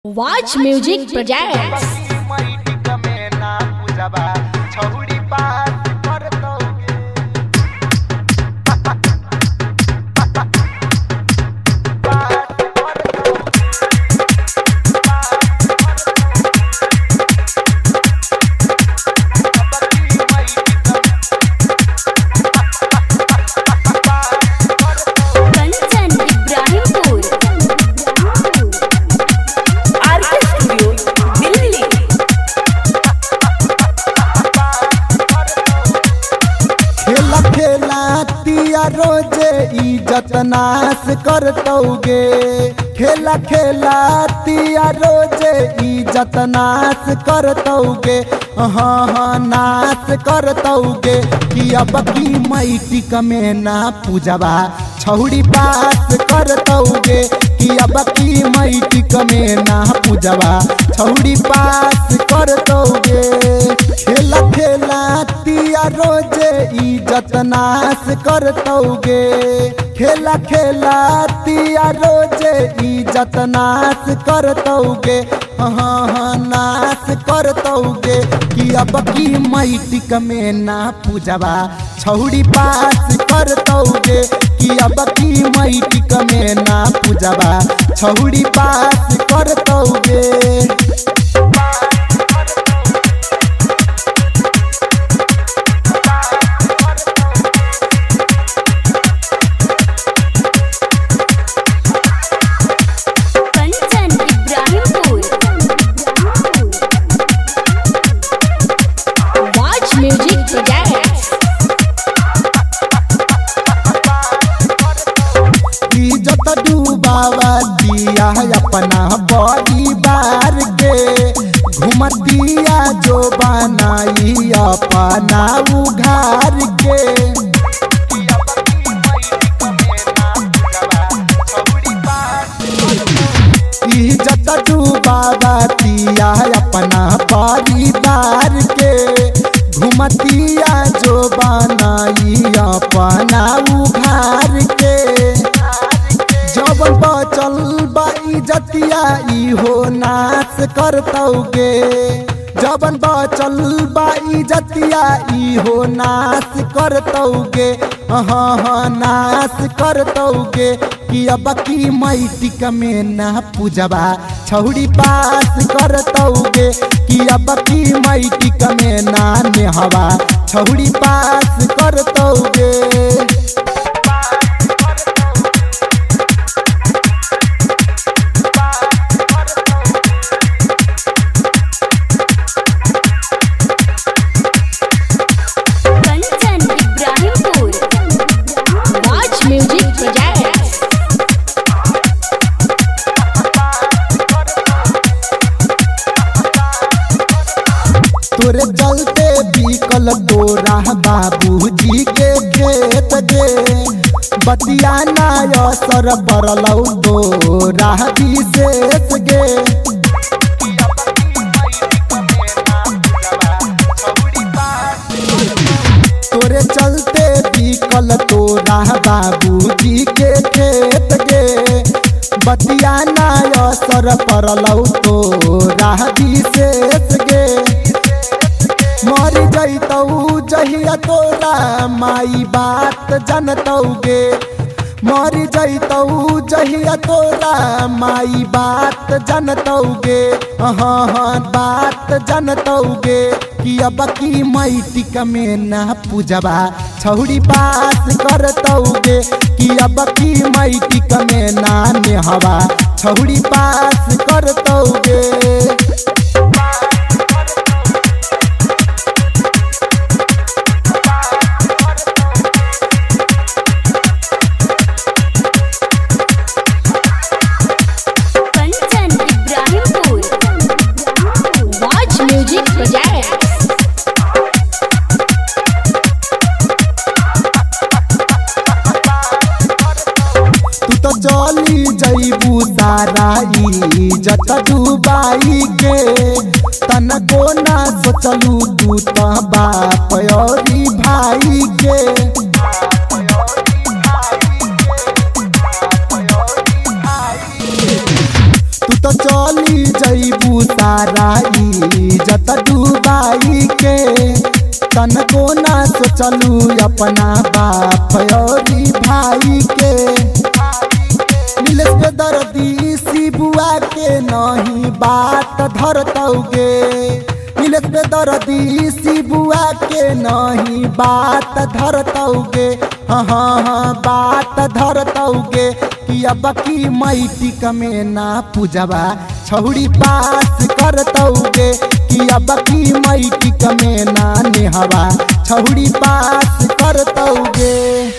Watch Music Projects. रोजे इज्जत नाश करतौगे खेला खेला तिया रोजे इज्जत नाश करतौगे हाँ नाश करतौगे कि अब की मैटी में ना पूजबा छौड़ी पास करतौगे कि अब की मैटी में ना पूजबा छौड़ी पास करतौगे खेला खेला तिया रोजे इज्जत नाश करतौगे खेला खेला तिया रोजे इज्जत नाश करतौगे हाँ नाश करतौगे कि अब की मैटी में ना पूजबा छौड़ी पास करतौगे कि अब की मैटी में ना पूजबा छौड़ी पास करतौगे। Music Projects. इज्जत डूबावा दिया अपना परिवार के घुमतिया जो बनाई अपना उघार के इज्जत डूबावा दिया अपना परिवार के घुमतिया जो बनाई अपना उघार के जबन बचल इज्जतिया इहो नाश करतौगे जबन बचल इज्जतिया इहो नाश करतौगे हाँ नाश करतौगे कि अब की मैटी में ना पूजबा छौड़ी पास करतौगे कि अब की मैटी में ना नेहवा छौड़ी पास करतौगे। Watch Music Projects. तोरे चलते बिकल तोरा बाबूजी के खेत गे बतिया ना असर बरलौ तोरा विशेष गे तोरे चलते बिकल तोरा बाबूजी के खेत गे बतिया ना असर पड़लौ तोरा विशेष गे मर जैतौ जहिया तोरा माई बात जनतौगे मर जैतौ जहिया तोरा माई बात जनतौगे हाँ बात जनतौगे कि अब की मैटी में ना पूजबा छौड़ी पास करतौगे कि अब की मैटी में ना नेहवा छौड़ी पास करतौगे। Watch Music Projects. तू तो चली जैबू सारा इज्जत डूबाई के तनको ना सोचलू तू तो बाप और भाई के सारा इज्जत डूबाई के तनको ना सोचलू अपना बाप और भाई के। नीलेश बेदर्दी शिबुआ के नहीं बात धरतौगे, नीलेश बेदर्दी शिबुआ के नहीं बात धरतौगे। हाँ बात धरतौगे कि अब की मैटिक में ना पूजवा छौड़ी पास करतौगे कि अब की मैटिक में ना नेहवा छौड़ी पास करतौगे।